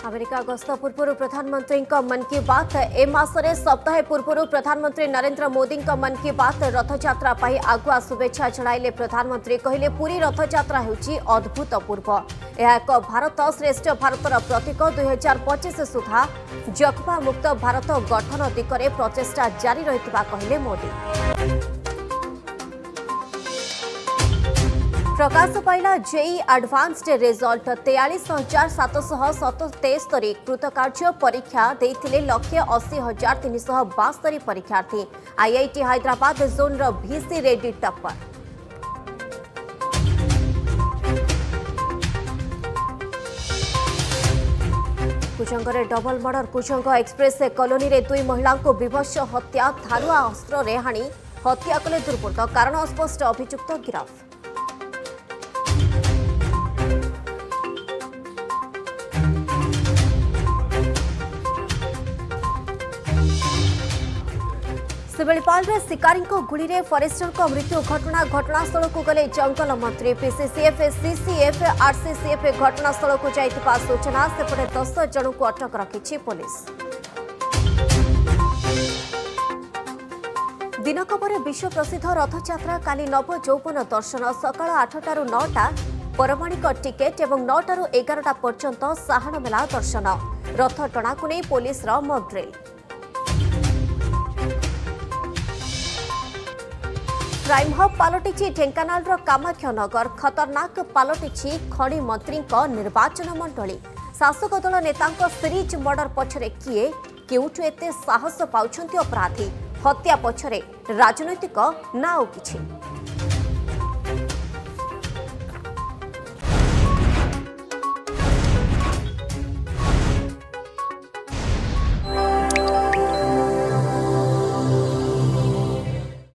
America गस्त पूर्व प्रधानमंत्री मन की बात ए मासरे सप्ताह पूर्व प्रधानमंत्री नरेंद्र मोदी मन की बात रथयात्रा आगुआ शुभेच्छा जणाइले प्रधानमंत्री कहले पूरी रथयात्रा होउची अद्भुतपूर्व यह एक भारत श्रेष्ठ भारतर प्रतीक 2025 सुधा जक्बा मुक्त भारत गठन दिगरे प्रचेष्टा जारी रहितबा कहले मोदी। प्रकाश पाइला जेई एडवांस्ड रिजल्ट 43,777 कृतकार्य परीक्षा देथिले लक्ष्य 80,372 परीक्षार्थी आईआईटी हैदराबाद जोन रो भीसी रेड्डी टप्पर। कुचंगरे double murder Kuchang express colony रे दुई महिला को विभत्स हत्या धारुआ अस्त्र रे हाणी हत्या कले दुर्बृत्त कारण अस्पष्ट अभियुक्त गिरफ। शिवलीपाल रे शिकारी गुड़ी रे फॉरेस्टर मृत्यु घटनास्थल को गले जंगल मंत्री पीसीसीएफ सीसीएफ आरसीसीएफ घटनास्थल को जाइतिबा सूचना सेपटे 10 जन को अटक रखिछि पुलिस। दिनक पर विश्व प्रसिद्ध रथयात्रा काली नव यौवन दर्शन सकाळ 8टारू 9टा परमाणिक टिकेट और 9टारू 11टा पर्यंत साहाण मेला दर्शन रथ टणा को नहीं police mock drill. Crime hub पलटि ढेंकानाल कामाख्यनगर खतरनाक पलटि खनि मंत्री निर्वाचन मंडली शासक दल नेता सीरीज मर्डर पछरे किए केउठु एते साहस पाउछंती अपराधी हत्या पछरे राजनैतिक ना किछि।